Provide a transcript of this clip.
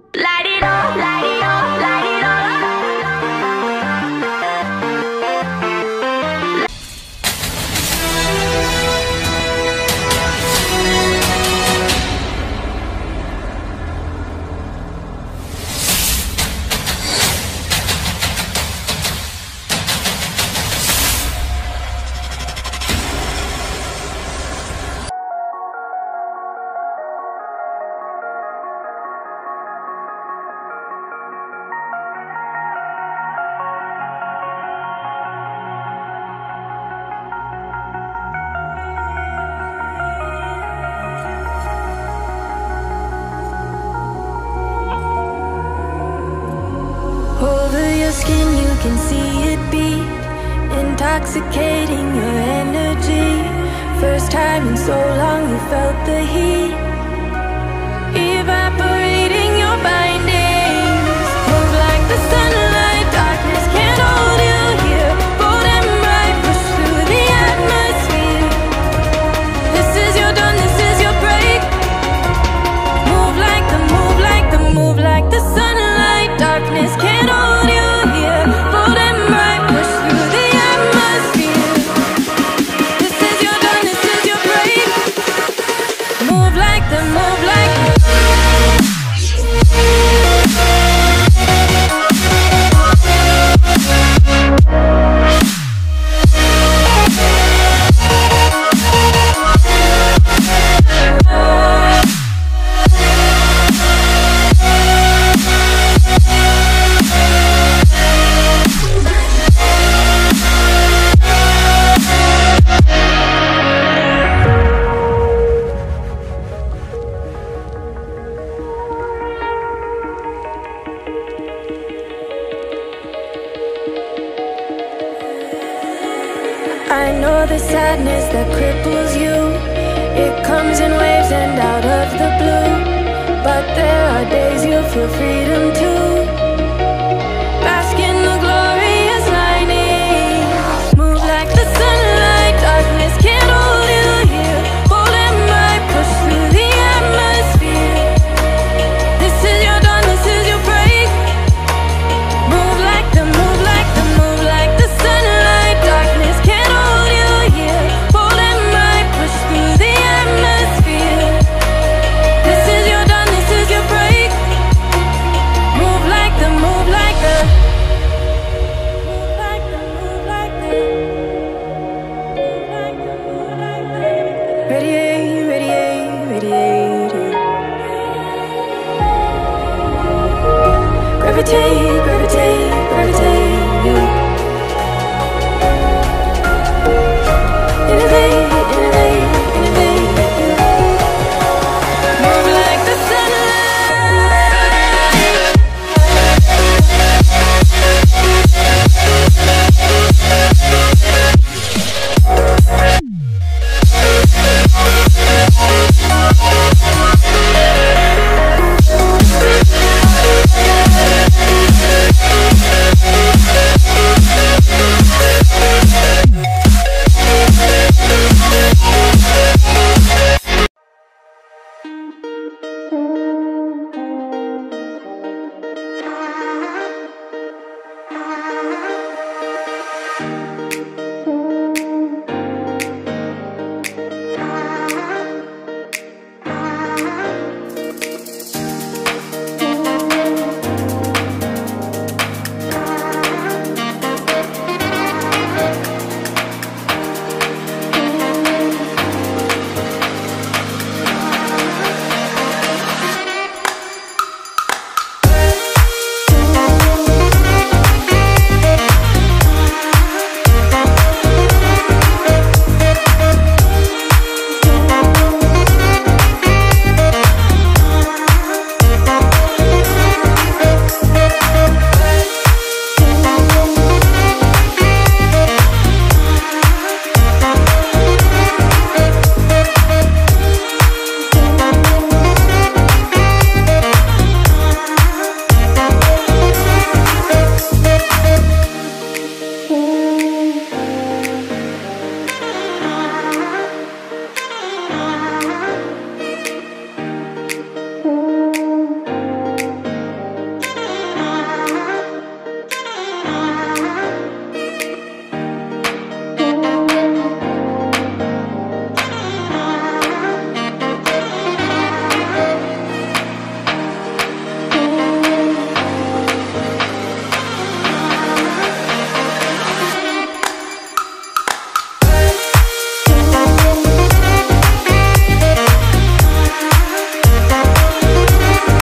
Light it up, light it up, light it up. Over your skin you can see it beat, intoxicating your energy. First time in so long you felt the heat, evaporating your bindings. Move like the sunlight, darkness can't hold you here. Bold and bright, push through the atmosphere. This is your dawn, this is your break. Move like the, move like the, move like the sunlight, darkness can't hold you here. Bold and bright, push through the atmosphere. This is your dawn, this is your break. Move like the, move like the. I know the sadness that cripples you. It comes in waves and out of the blue. But there are days you feel freedom too. Bask in the glorious lightning. Move like the sunlight, darkness can't hold you here. Bold and bright, push through the atmosphere. This is your dawn, this is your break. Move like the, move like the, move like the sunlight, darkness can't hold you here. Bold and bright, push through the atmosphere. This is your dawn, this is your break. Move like the, move like the, move like the, move like the, move like the, move like the. Radiate, radiate, radiate. Gravitate, gravitate.